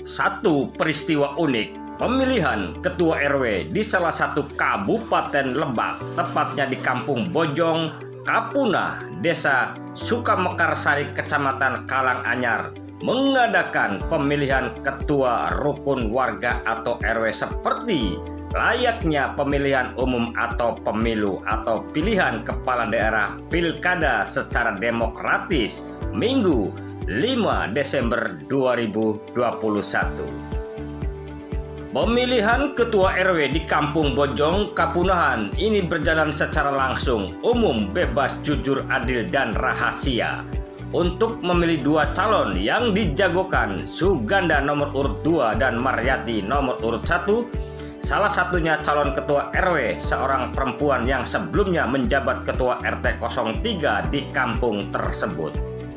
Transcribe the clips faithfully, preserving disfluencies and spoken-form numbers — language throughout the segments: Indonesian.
Satu peristiwa unik, pemilihan ketua R W di salah satu kabupaten Lebak, tepatnya di Kampung Bojong, Kapuna, Desa Sukamekarsari, Kecamatan Kalanganyar, mengadakan pemilihan ketua rukun warga atau R W seperti layaknya pemilihan umum atau pemilu atau pilihan kepala daerah pilkada secara demokratis Minggu lima Desember dua ribu dua puluh satu. Pemilihan ketua R W di Kampung Bojong, Kapunahan ini berjalan secara langsung, umum, bebas, jujur, adil, dan rahasia. Untuk memilih dua calon yang dijagokan, Suganda nomor urut dua dan Maryati nomor urut satu, salah satunya calon ketua R W, seorang perempuan yang sebelumnya menjabat ketua R T nol tiga di kampung tersebut.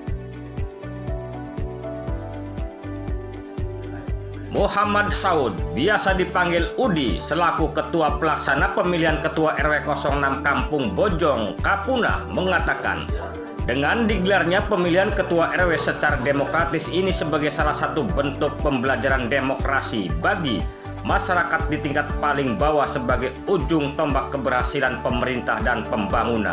Muhammad Saud, biasa dipanggil Udi, selaku ketua pelaksana pemilihan ketua R W nol enam Kampung Bojong, Kapuna, mengatakan dengan digelarnya pemilihan ketua R W secara demokratis ini sebagai salah satu bentuk pembelajaran demokrasi bagi masyarakat di tingkat paling bawah sebagai ujung tombak keberhasilan pemerintah dan pembangunan.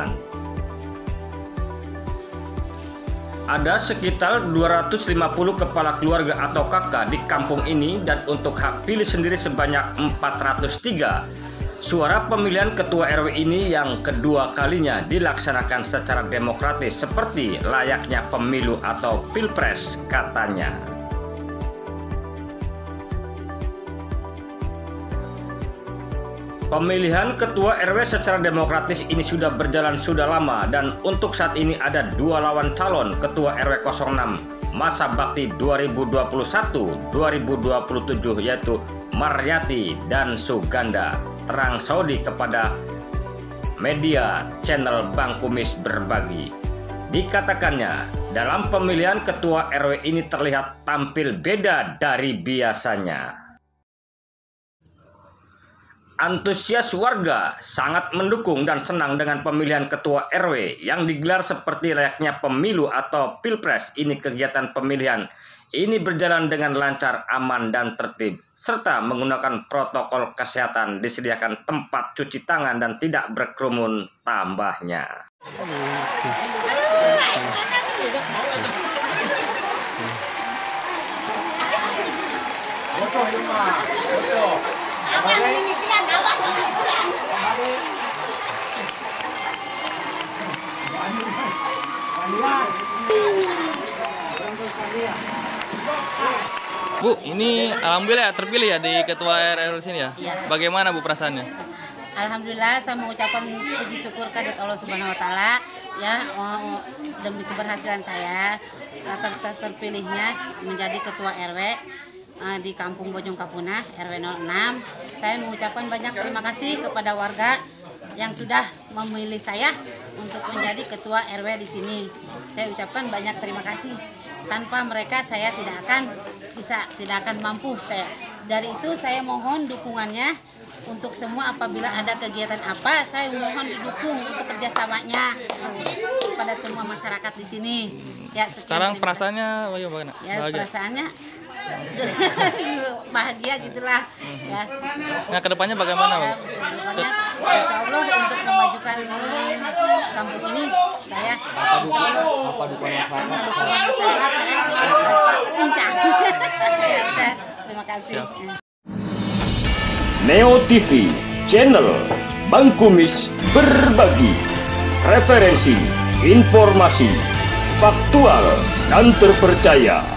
Ada sekitar dua ratus lima puluh kepala keluarga atau kakak di kampung ini, dan untuk hak pilih sendiri sebanyak empat ratus tiga. Suara pemilihan ketua R W ini yang kedua kalinya dilaksanakan secara demokratis seperti layaknya pemilu atau pilpres, katanya. Pemilihan ketua R W secara demokratis ini sudah berjalan sudah lama, dan untuk saat ini ada dua lawan calon ketua R W nol enam masa bakti dua ribu dua puluh satu sampai dua ribu dua puluh tujuh, yaitu Maryati dan Suganda, terang Saudi kepada media channel Bang Kumis Berbagi. Dikatakannya, dalam pemilihan ketua R W ini terlihat tampil beda dari biasanya. Antusias warga sangat mendukung dan senang dengan pemilihan ketua R W yang digelar seperti layaknya pemilu atau pilpres. Ini kegiatan pemilihan ini berjalan dengan lancar, aman, dan tertib, serta menggunakan protokol kesehatan, disediakan tempat cuci tangan dan tidak berkerumun, tambahnya. Bu, ini alhamdulillah terpilih ya di ketua R W sini ya? Iya. Bagaimana Bu perasaannya? Alhamdulillah, saya mengucapkan puji syukur kehadirat Allah Subhanahu Wa Taala ya, oh, demi keberhasilan saya ter ter terpilihnya menjadi ketua R W uh, di Kampung Bojong Kapuna R W nol enam. Saya mengucapkan banyak terima kasih kepada warga yang sudah memilih saya untuk menjadi ketua R W di sini. Saya ucapkan banyak terima kasih. Tanpa mereka saya tidak akan bisa, tidak akan mampu saya. Dari itu saya mohon dukungannya untuk semua, apabila ada kegiatan apa, saya mohon didukung untuk kerjasamanya kepada semua masyarakat di sini. Ya, sekarang perasaannya bagaimana? Ya, perasaannya bahagia gitulah ya. Nah, kedepannya bagaimana, Bu? Ya, kedepannya insya Allah untuk memajukan kampung ini, saya insya Allah apa dukungan masyarakat? dukungan masyarakat saya pincang. Ya udah, terima kasih. Neo T V, channel Bang Kumis Berbagi, referensi, informasi, faktual, dan terpercaya.